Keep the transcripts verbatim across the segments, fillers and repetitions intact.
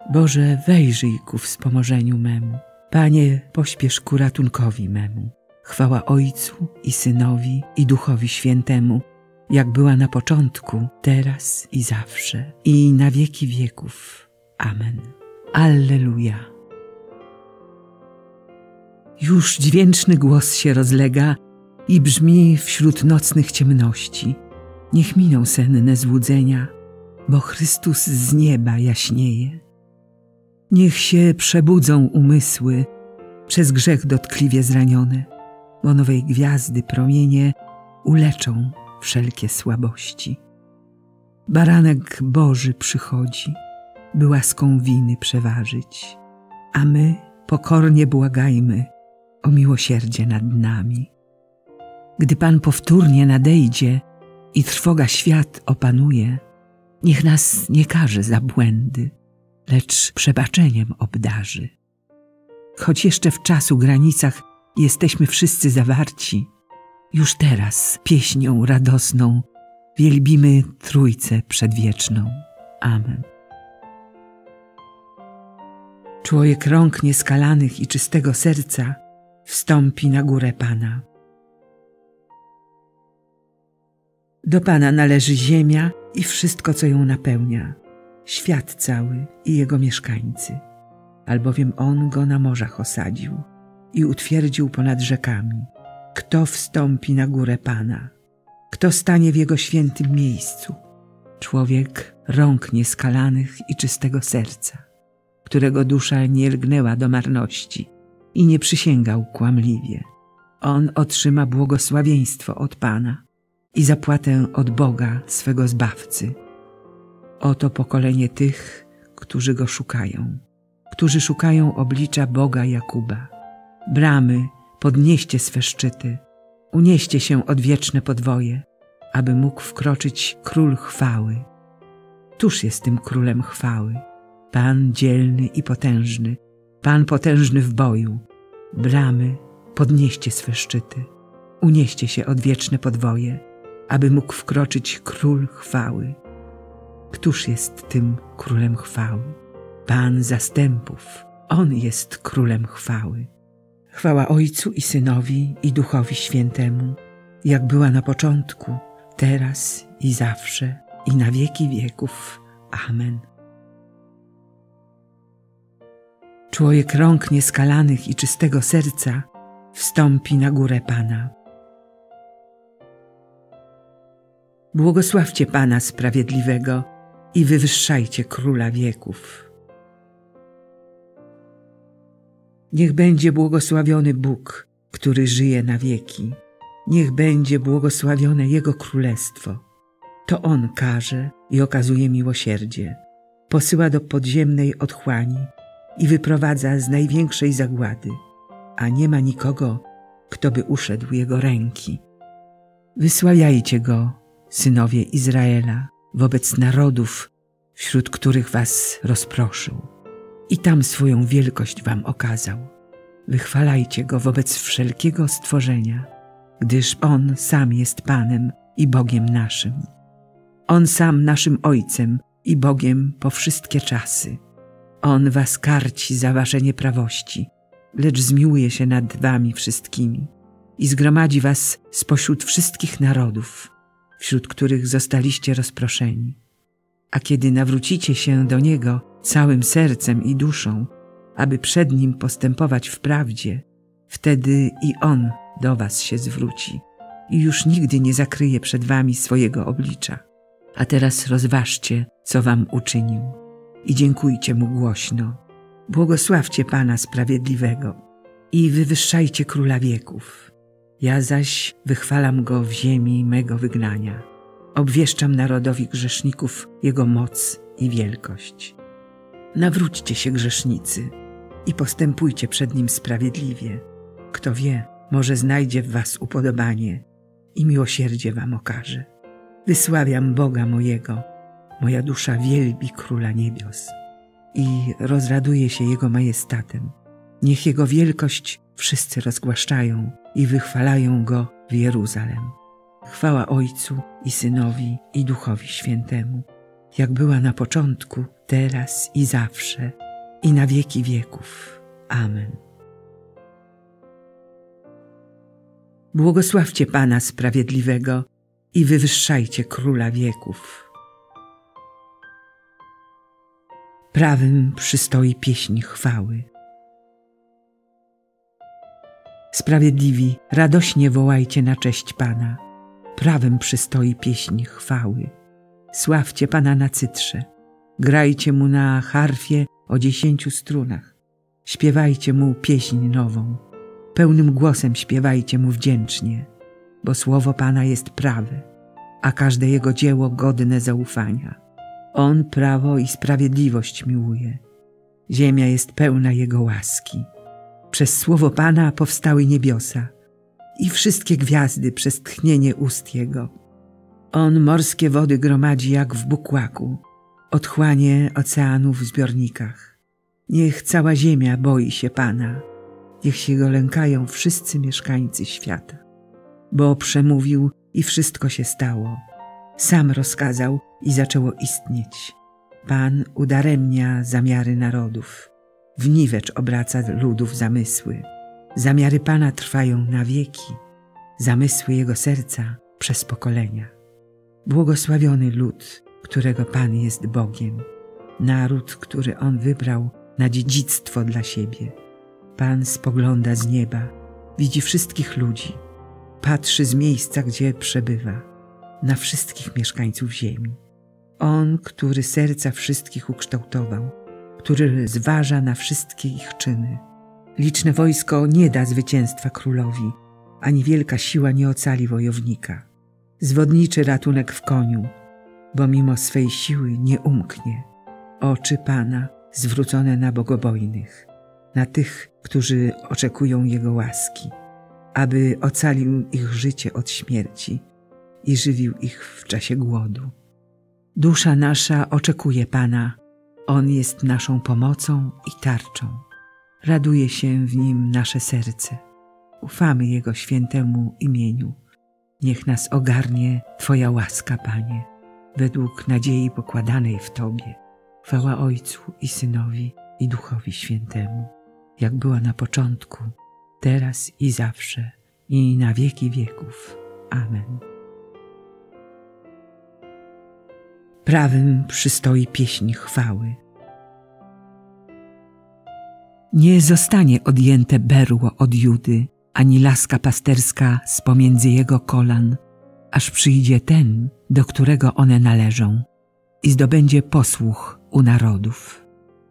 Boże, wejrzyj ku wspomożeniu memu. Panie, pośpiesz ku ratunkowi memu. Chwała Ojcu i Synowi i Duchowi Świętemu, jak była na początku, teraz i zawsze, i na wieki wieków. Amen. Alleluja. Już dźwięczny głos się rozlega i brzmi wśród nocnych ciemności. Niech miną senne złudzenia, bo Chrystus z nieba jaśnieje. Niech się przebudzą umysły przez grzech dotkliwie zranione, bo nowej gwiazdy promienie uleczą wszelkie słabości. Baranek Boży przychodzi, by łaską winy przeważyć, a my pokornie błagajmy o miłosierdzie nad nami. Gdy Pan powtórnie nadejdzie i trwoga świat opanuje, niech nas nie karze za błędy, lecz przebaczeniem obdarzy. Choć jeszcze w czasu granicach jesteśmy wszyscy zawarci, już teraz pieśnią radosną wielbimy Trójcę Przedwieczną. Amen. Człowiek rąk nieskalanych i czystego serca wstąpi na górę Pana. Do Pana należy ziemia i wszystko, co ją napełnia, świat cały i jego mieszkańcy, albowiem On go na morzach osadził i utwierdził ponad rzekami. Kto wstąpi na górę Pana? Kto stanie w Jego świętym miejscu? Człowiek rąk nieskalanych i czystego serca, którego dusza nie lgnęła do marności i nie przysięgał kłamliwie. On otrzyma błogosławieństwo od Pana i zapłatę od Boga swego Zbawcy. Oto pokolenie tych, którzy Go szukają, którzy szukają oblicza Boga Jakuba. Bramy, podnieście swe szczyty, unieście się odwieczne podwoje, aby mógł wkroczyć Król chwały. Któż jest tym Królem chwały? Pan dzielny i potężny, Pan potężny w boju. Bramy, podnieście swe szczyty, unieście się odwieczne podwoje, aby mógł wkroczyć Król chwały. Któż jest tym Królem chwały? Pan zastępów, On jest Królem chwały. Chwała Ojcu i Synowi i Duchowi Świętemu, jak była na początku, teraz i zawsze, i na wieki wieków. Amen. Człowiek rąk nieskalanych i czystego serca wstąpi na górę Pana. Błogosławcie Pana Sprawiedliwego i wywyższajcie Króla wieków. Niech będzie błogosławiony Bóg, który żyje na wieki. Niech będzie błogosławione Jego Królestwo. To On karze i okazuje miłosierdzie, posyła do podziemnej otchłani i wyprowadza z największej zagłady, a nie ma nikogo, kto by uszedł Jego ręki. Wysławiajcie Go, synowie Izraela, wobec narodów, wśród których was rozproszył, i tam swoją wielkość wam okazał. Wychwalajcie Go wobec wszelkiego stworzenia, gdyż On sam jest Panem i Bogiem naszym. On sam naszym Ojcem i Bogiem po wszystkie czasy. On was karci za wasze nieprawości, lecz zmiłuje się nad wami wszystkimi i zgromadzi was spośród wszystkich narodów, wśród których zostaliście rozproszeni. A kiedy nawrócicie się do Niego całym sercem i duszą, aby przed Nim postępować w prawdzie, wtedy i On do was się zwróci i już nigdy nie zakryje przed wami swojego oblicza. A teraz rozważcie, co wam uczynił, i dziękujcie Mu głośno. Błogosławcie Pana Sprawiedliwego i wywyższajcie Króla wieków. Ja zaś wychwalam Go w ziemi mego wygnania. Obwieszczam narodowi grzeszników Jego moc i wielkość. Nawróćcie się, grzesznicy, i postępujcie przed Nim sprawiedliwie. Kto wie, może znajdzie w was upodobanie i miłosierdzie wam okaże. Wysławiam Boga mojego, moja dusza wielbi Króla niebios i rozraduje się Jego majestatem. Niech Jego wielkość wszyscy rozgłaszczają i wychwalają Go w Jeruzalem. Chwała Ojcu i Synowi i Duchowi Świętemu, jak była na początku, teraz i zawsze, i na wieki wieków. Amen. Błogosławcie Pana Sprawiedliwego i wywyższajcie Króla wieków. Prawym przystoi pieśń chwały. Sprawiedliwi, radośnie wołajcie na cześć Pana. Prawym przystoi pieśń chwały. Sławcie Pana na cytrze. Grajcie Mu na harfie o dziesięciu strunach. Śpiewajcie Mu pieśń nową. Pełnym głosem śpiewajcie Mu wdzięcznie, bo słowo Pana jest prawe, a każde Jego dzieło godne zaufania. On prawo i sprawiedliwość miłuje. Ziemia jest pełna Jego łaski. Przez słowo Pana powstały niebiosa i wszystkie gwiazdy przez tchnienie ust Jego. On morskie wody gromadzi jak w bukłaku, otchłanie oceanów w zbiornikach. Niech cała ziemia boi się Pana, niech się Go lękają wszyscy mieszkańcy świata. Bo przemówił i wszystko się stało. Sam rozkazał i zaczęło istnieć. Pan udaremnia zamiary narodów. W niwecz obraca ludów zamysły. Zamiary Pana trwają na wieki, zamysły Jego serca przez pokolenia. Błogosławiony lud, którego Pan jest Bogiem, naród, który On wybrał na dziedzictwo dla siebie. Pan spogląda z nieba, widzi wszystkich ludzi, patrzy z miejsca, gdzie przebywa, na wszystkich mieszkańców ziemi. On, który serca wszystkich ukształtował, który zważa na wszystkie ich czyny. Liczne wojsko nie da zwycięstwa królowi, ani wielka siła nie ocali wojownika. Zwodniczy ratunek w koniu, bo mimo swej siły nie umknie. Oczy Pana zwrócone na bogobojnych, na tych, którzy oczekują Jego łaski, aby ocalił ich życie od śmierci i żywił ich w czasie głodu. Dusza nasza oczekuje Pana, On jest naszą pomocą i tarczą. Raduje się w Nim nasze serce. Ufamy Jego świętemu imieniu. Niech nas ogarnie Twoja łaska, Panie, według nadziei pokładanej w Tobie. Chwała Ojcu i Synowi i Duchowi Świętemu, jak była na początku, teraz i zawsze, i na wieki wieków. Amen. Prawym przystoi pieśń chwały. Nie zostanie odjęte berło od Judy, ani laska pasterska z pomiędzy jego kolan, aż przyjdzie ten, do którego one należą, i zdobędzie posłuch u narodów.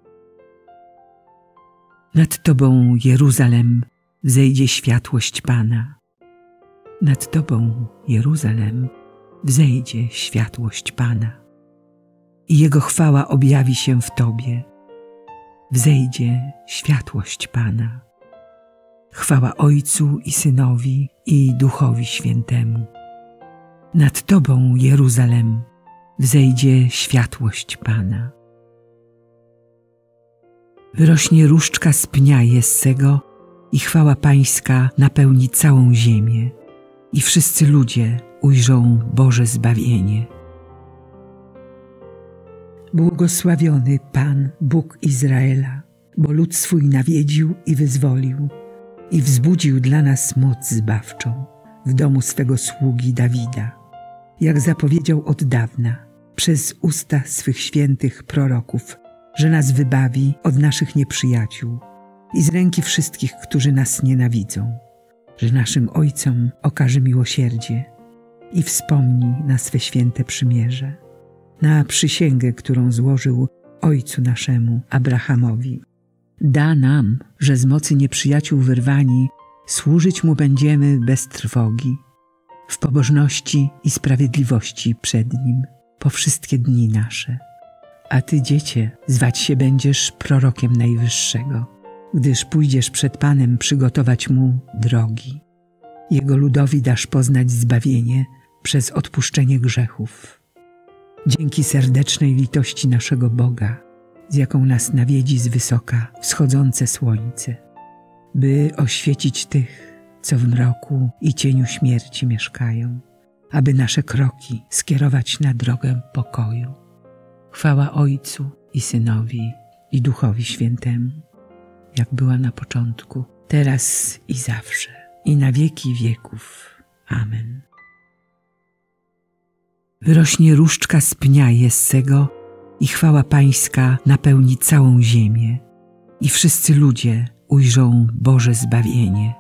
Nad Tobą, Jeruzalem, wzejdzie światłość Pana. Nad Tobą, Jeruzalem, wzejdzie światłość Pana. I Jego chwała objawi się w Tobie. Wzejdzie światłość Pana. Chwała Ojcu i Synowi i Duchowi Świętemu. Nad Tobą, Jeruzalem, wzejdzie światłość Pana. Wyrośnie różdżka z pnia Jessego i chwała Pańska napełni całą ziemię i wszyscy ludzie ujrzą Boże zbawienie. Błogosławiony Pan, Bóg Izraela, bo lud swój nawiedził i wyzwolił i wzbudził dla nas moc zbawczą w domu swego sługi Dawida, jak zapowiedział od dawna przez usta swych świętych proroków, że nas wybawi od naszych nieprzyjaciół i z ręki wszystkich, którzy nas nienawidzą, że naszym ojcom okaże miłosierdzie i wspomni na swe święte przymierze, na przysięgę, którą złożył ojcu naszemu Abrahamowi. Da nam, że z mocy nieprzyjaciół wyrwani służyć Mu będziemy bez trwogi, w pobożności i sprawiedliwości przed Nim po wszystkie dni nasze. A Ty, dziecię, zwać się będziesz prorokiem Najwyższego, gdyż pójdziesz przed Panem przygotować Mu drogi. Jego ludowi dasz poznać zbawienie przez odpuszczenie grzechów. Dzięki serdecznej litości naszego Boga, z jaką nas nawiedzi z wysoka wschodzące słońce, by oświecić tych, co w mroku i cieniu śmierci mieszkają, aby nasze kroki skierować na drogę pokoju. Chwała Ojcu i Synowi, i Duchowi Świętemu, jak była na początku, teraz i zawsze, i na wieki wieków. Amen. Wyrośnie różdżka z pnia Jessego i chwała Pańska napełni całą ziemię i wszyscy ludzie ujrzą Boże zbawienie.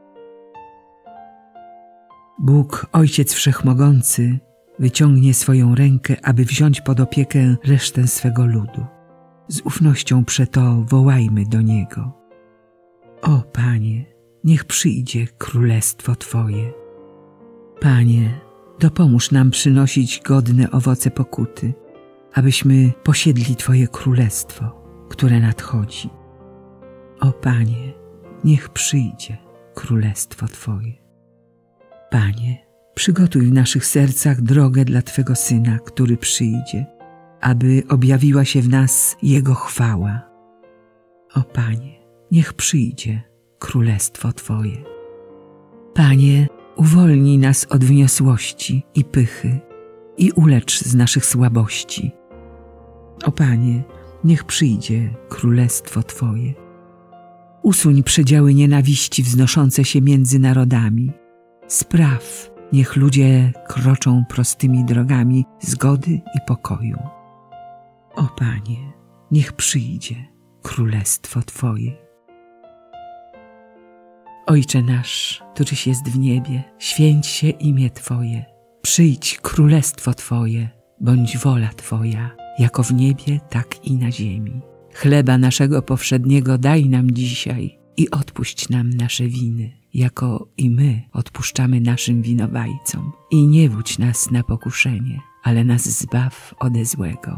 Bóg, Ojciec Wszechmogący, wyciągnie swoją rękę, aby wziąć pod opiekę resztę swego ludu. Z ufnością przeto wołajmy do Niego. O Panie, niech przyjdzie królestwo Twoje. Panie, dopomóż nam przynosić godne owoce pokuty, abyśmy posiedli Twoje królestwo, które nadchodzi. O Panie, niech przyjdzie królestwo Twoje. Panie, przygotuj w naszych sercach drogę dla Twego Syna, który przyjdzie, aby objawiła się w nas Jego chwała. O Panie, niech przyjdzie królestwo Twoje. Panie, uwolnij nas od wyniosłości i pychy i ulecz z naszych słabości. O Panie, niech przyjdzie królestwo Twoje. Usuń przedziały nienawiści wznoszące się między narodami. Spraw, niech ludzie kroczą prostymi drogami zgody i pokoju. O Panie, niech przyjdzie królestwo Twoje. Ojcze nasz, któryś jest w niebie, święć się imię Twoje. Przyjdź królestwo Twoje, bądź wola Twoja, jako w niebie, tak i na ziemi. Chleba naszego powszedniego daj nam dzisiaj i odpuść nam nasze winy, jako i my odpuszczamy naszym winowajcom. I nie wódź nas na pokuszenie, ale nas zbaw ode złego.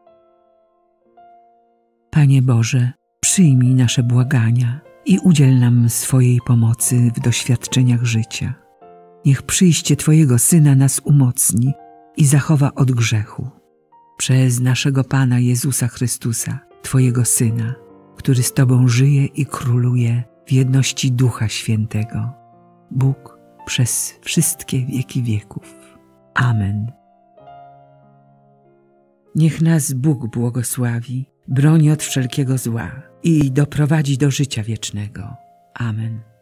Panie Boże, przyjmij nasze błagania i udziel nam swojej pomocy w doświadczeniach życia. Niech przyjście Twojego Syna nas umocni i zachowa od grzechu. Przez naszego Pana Jezusa Chrystusa, Twojego Syna, który z Tobą żyje i króluje w jedności Ducha Świętego, Bóg przez wszystkie wieki wieków. Amen. Niech nas Bóg błogosławi, broni od wszelkiego zła i doprowadzi do życia wiecznego. Amen.